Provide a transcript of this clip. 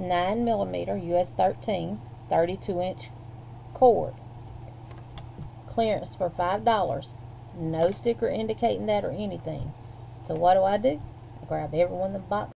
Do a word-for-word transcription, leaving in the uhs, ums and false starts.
nine millimeter U S thirteen thirty-two inch cord. Clearance for five dollars. No sticker indicating that or anything. So what do I do? I grab every one of the box